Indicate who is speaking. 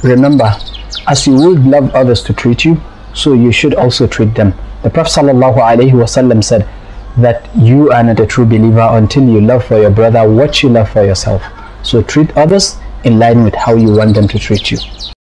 Speaker 1: remember, as you would love others to treat you, so you should also treat them. The Prophet ﷺ said that you are not a true believer until you love for your brother what you love for yourself. So treat others in line with how you want them to treat you.